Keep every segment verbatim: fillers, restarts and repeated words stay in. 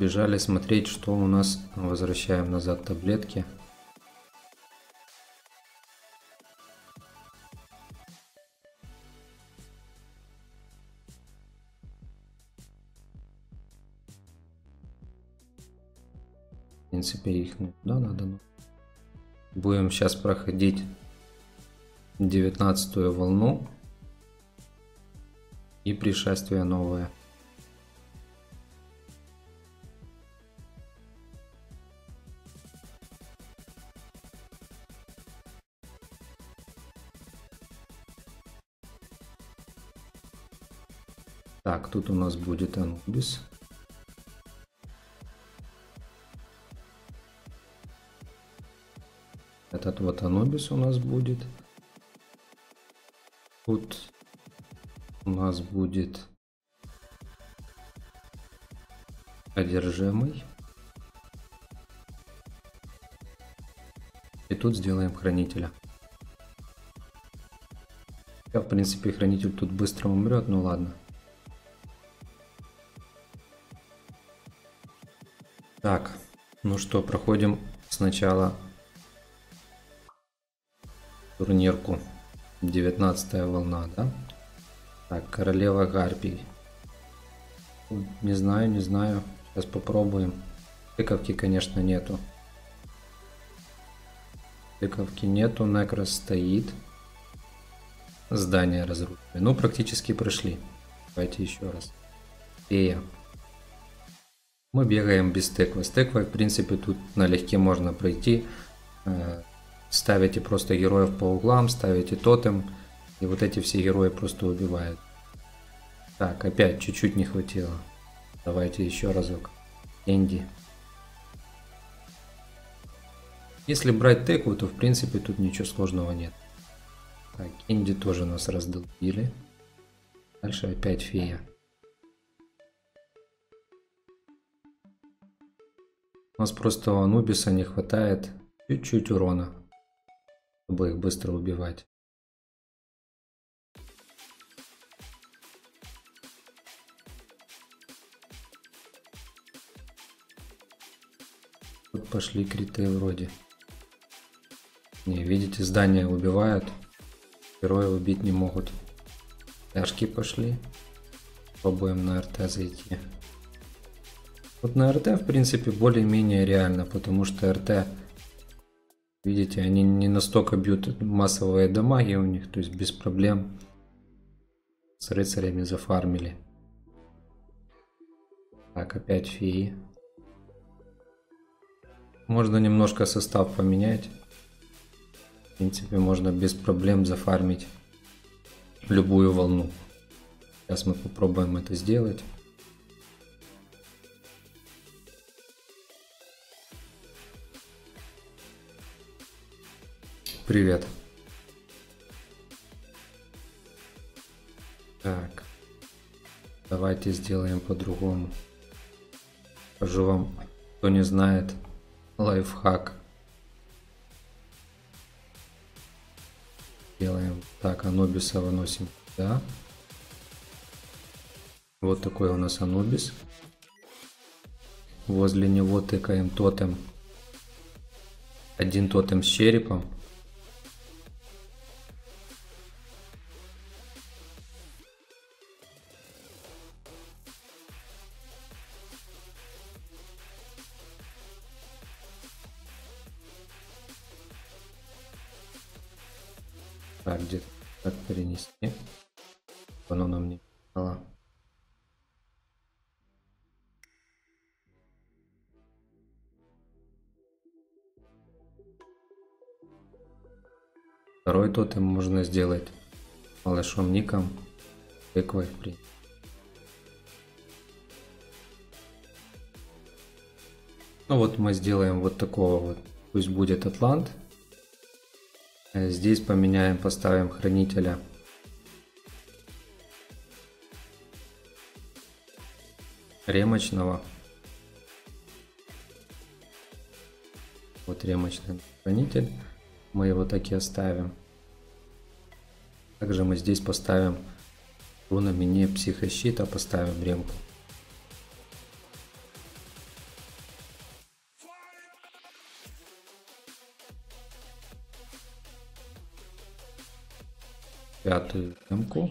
побежали смотреть, что у нас. Возвращаем назад таблетки. В принципе, их ну, да, надо. Ну. Будем сейчас проходить девятнадцатую волну и пришествие новое. Так, тут у нас будет Анубис. Этот вот Анубис у нас будет. Тут у нас будет одержимый. И тут сделаем хранителя. Я, в принципе, хранитель тут быстро умрет, ну ладно. Так, ну что, проходим сначала турнирку. девятнадцатая волна, да? Так, королева гарпий. Не знаю, не знаю. Сейчас попробуем. Тыковки, конечно, нету. Тыковки нету, Некрос стоит. Здание разрушили. Ну, практически прошли. Давайте еще раз. Фея. Мы бегаем без тыквы. С тыквой, в принципе, тут налегке можно пройти. Ставите просто героев по углам, ставите тотем. И вот эти все герои просто убивают. Так, опять чуть-чуть не хватило. Давайте еще разок. Энди. Если брать тыкву, то в принципе тут ничего сложного нет. Так, Энди тоже нас раздолбили. Дальше опять фея. У нас просто у Анубиса не хватает чуть-чуть урона, чтобы их быстро убивать. Тут пошли криты вроде. Не, видите, здания убивают. Герои убить не могут. Тяжки пошли. Попробуем на РТ зайти. Вот на РТ, в принципе, более-менее реально, потому что РТ, видите, они не настолько бьют массовые дамаги у них, то есть без проблем с рыцарями зафармили. Так, опять феи. Можно немножко состав поменять. В принципе, можно без проблем зафармить любую волну. Сейчас мы попробуем это сделать. Привет. Так. Давайте сделаем по-другому. Покажу вам, кто не знает, лайфхак. Делаем так, Анубиса выносим сюда. Вот такой у нас Анубис. Возле него тыкаем тотем. Один тотем с черепом. Так, где-то так перенести. Оно нам не мешало. Второй тотем можно сделать малышом ником, тыквой в принципе. Ну вот мы сделаем вот такого вот, пусть будет Атлант. Здесь поменяем, поставим хранителя. Ремочного. Вот ремочный хранитель. Мы его так и оставим. Также мы здесь поставим рунами не психощита, поставим ремку. Пятую эмку.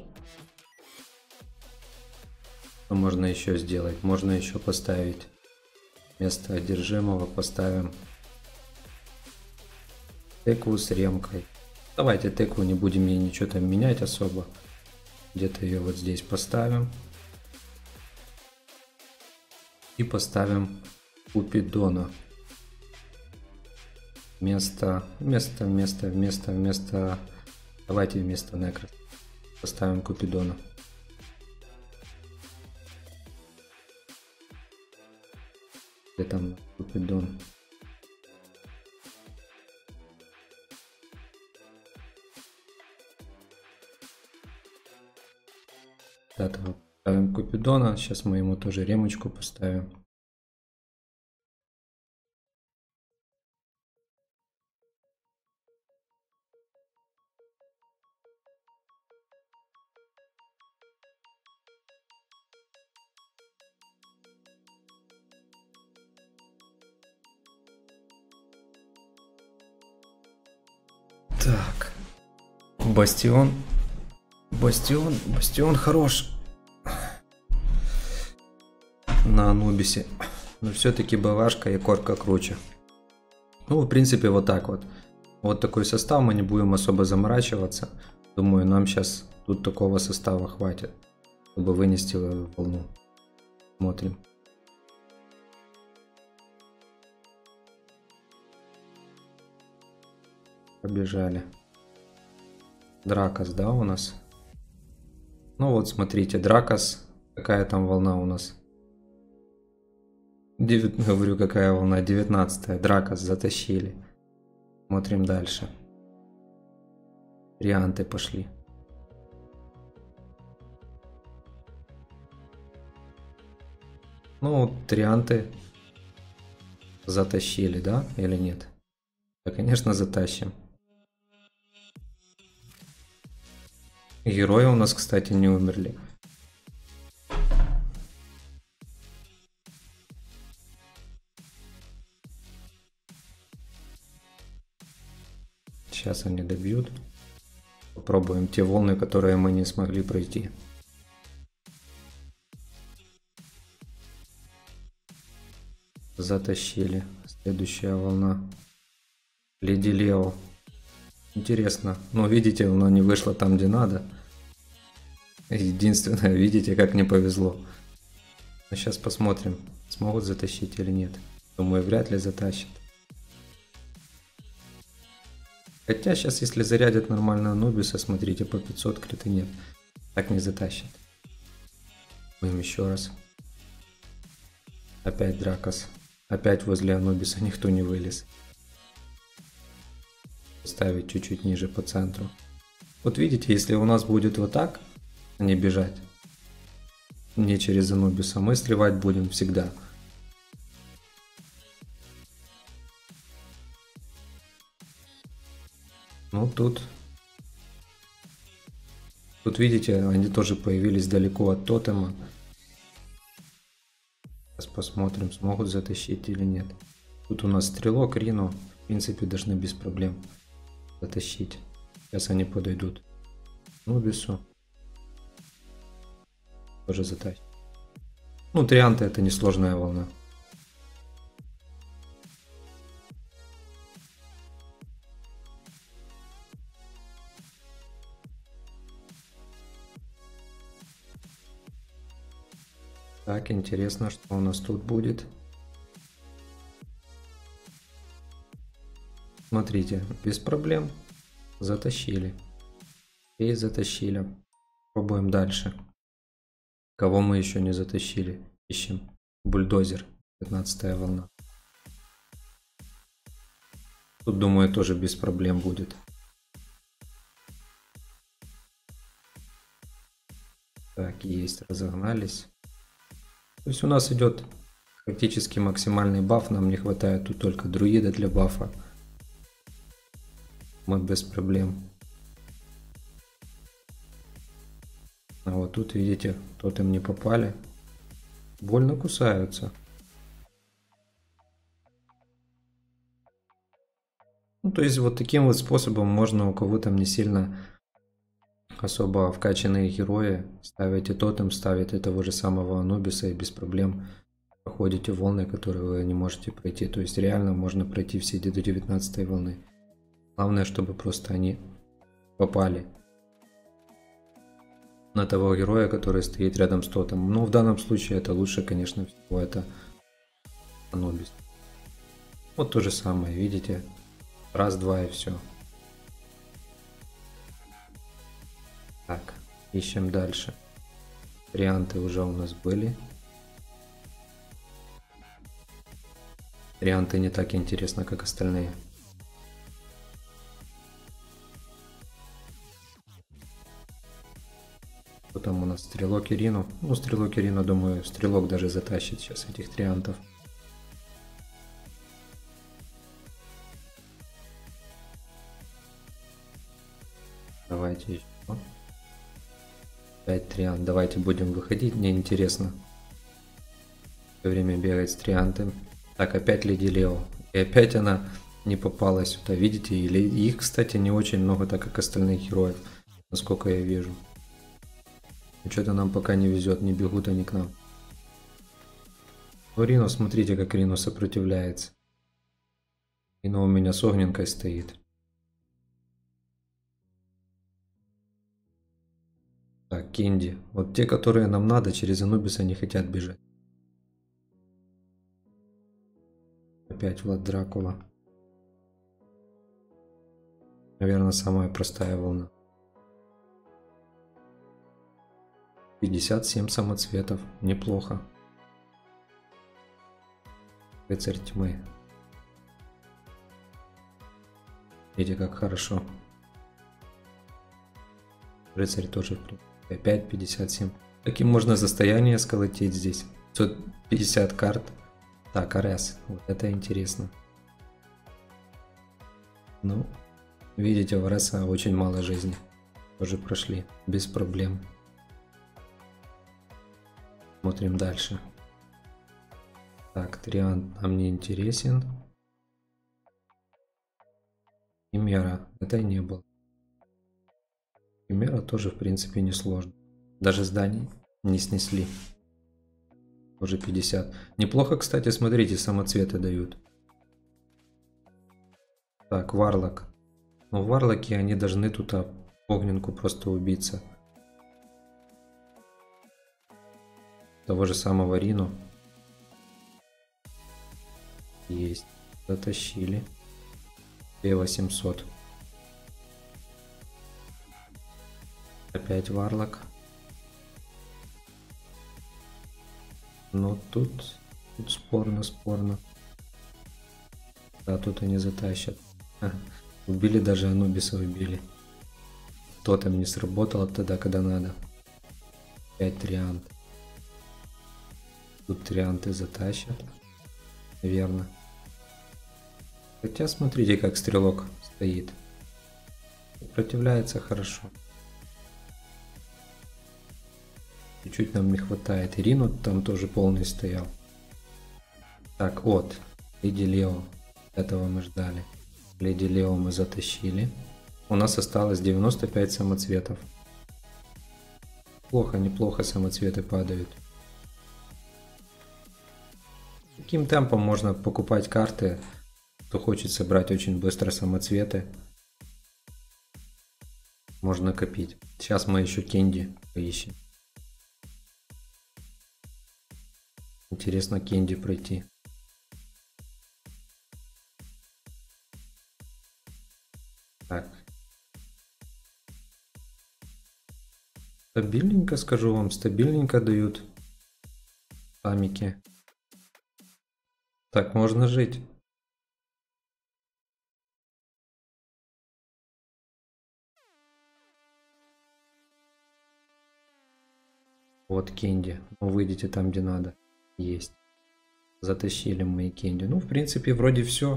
Что можно еще сделать? Можно еще поставить вместо одержимого, поставим тыкву с ремкой. Давайте тыкву не будем ей ничего там менять особо. Где-то ее вот здесь поставим. И поставим Купидона. Вместо, вместо, вместо, вместо, вместо... Давайте вместо Некрос поставим Купидона. Где там Купидон? Этого поставим Купидона. Сейчас мы ему тоже ремочку поставим. Так. Бастион. Бастион. Бастион хорош. На Анубисе. Но все-таки БВшка и корка круче. Ну, в принципе, вот так вот. Вот такой состав, мы не будем особо заморачиваться. Думаю, нам сейчас тут такого состава хватит, чтобы вынести волну. Смотрим. Побежали. Дракос, да, у нас? Ну вот, смотрите, Дракос. Какая там волна у нас? Девять, говорю, какая волна? девятнадцатая. Дракос затащили. Смотрим дальше. Трианты пошли. Ну, трианты затащили, да? Или нет? Да, конечно, затащим. Герои у нас, кстати, не умерли. Сейчас они добьют. Попробуем те волны, которые мы не смогли пройти. Затащили. Следующая волна. Леди Лео. Интересно. Но видите, она не вышла там, где надо. Единственное, видите, как не повезло. Но сейчас посмотрим, смогут затащить или нет. Думаю, вряд ли затащат. Хотя сейчас, если зарядят нормально Анубиса, смотрите, по пятьсот криты нет. Так не затащит. Будем еще раз. Опять Дракос. Опять возле Анубиса никто не вылез. Ставить чуть-чуть ниже по центру. Вот видите, если у нас будет вот так, а не бежать, не через Анубиса, мы сливать будем всегда. Ну тут, тут видите, они тоже появились далеко от тотема. Сейчас посмотрим, смогут затащить или нет. Тут у нас стрелок, Рино, в принципе, должны без проблем затащить. Сейчас они подойдут к Нубису. Тоже затащить. Ну, трианты это несложная волна. Так, интересно, что у нас тут будет. Смотрите, без проблем затащили. И затащили. Пробуем дальше. Кого мы еще не затащили? Ищем. Бульдозер. пятнадцатая волна. Тут, думаю, тоже без проблем будет. Так, есть, разогнались. То есть у нас идет практически максимальный баф. Нам не хватает тут только друида для бафа. Мы без проблем. А вот тут, видите, тотем не попали. Больно кусаются. Ну, то есть вот таким вот способом можно у кого там не сильно особо вкачанные герои, ставите тотем, ставите того же самого Анубиса и без проблем проходите волны, которые вы не можете пройти. То есть реально можно пройти все до девятнадцатой волны. Главное, чтобы просто они попали на того героя, который стоит рядом с тотемом. Но в данном случае это лучше, конечно, всего это Анубис. Вот то же самое, видите? Раз, два и все. Так, ищем дальше. Варианты уже у нас были. Варианты не так интересно, как остальные. Что там у нас? Стрелок Ирину. Ну, Стрелок Ирину, думаю, Стрелок даже затащит сейчас этих триантов. Давайте еще. пять триант. Давайте будем выходить. Мне интересно. Все время бегать с триантами. Так, опять Леди Лео. И опять она не попала сюда. Видите? Или их, кстати, не очень много, так как остальных героев. Насколько я вижу. Что-то нам пока не везет. Не бегут они к нам. Рину, смотрите, как Рину сопротивляется. Рину у меня с огненкой стоит. Так, Кенди. Вот те, которые нам надо, через Анубиса не хотят бежать. Опять Влад Дракула. Наверное, самая простая волна. пятьдесят семь самоцветов. Неплохо. Рыцарь тьмы. Видите, как хорошо. Рыцарь тоже. Опять пятьдесят семь. Каким можно состояние сколотить здесь? пятьсот пятьдесят карт. Так, Арес. Вот это интересно. Ну, видите, у Ареса очень мало жизни. Тоже прошли. Без проблем. Смотрим дальше. Так, Триант нам не интересен. Химера. Это и не было. Химера тоже, в принципе, не сложно. Даже зданий не снесли. Уже пятьдесят. Неплохо, кстати, смотрите, самоцветы дают. Так, Варлок. Ну, Варлоки, они должны тут огненку просто убиться. Того же самого Рину. Есть. Затащили. две восемьсот. Опять Варлок. Но тут, тут спорно, спорно. Да, тут они затащат. А, убили даже Анубиса, убили. Тотем не сработало тогда, когда надо. Опять триант. Тут трианты затащат. Верно. Хотя смотрите, как стрелок стоит. Сопротивляется хорошо. Чуть-чуть нам не хватает. Ирину там тоже полный стоял. Так, вот. Леди Лео. Этого мы ждали. Леди Лео мы затащили. У нас осталось девяносто пять самоцветов. Плохо, неплохо самоцветы падают. Таким темпом можно покупать карты. Кто хочет собрать очень быстро самоцветы. Можно копить. Сейчас мы еще Кенди поищем. Интересно Кенди пройти. Так. Стабильненько, скажу вам, стабильненько дают памяти. Так можно жить. Вот Кенди. Ну, выйдите там, где надо. Есть. Затащили мы и Кенди. Ну, в принципе, вроде все.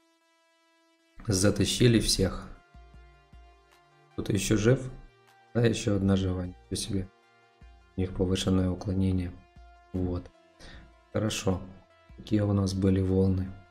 Затащили всех. Кто-то еще жив? Да, еще одна жива. Ничего себе. У них повышенное уклонение. Вот. Хорошо. Какие у нас были волны?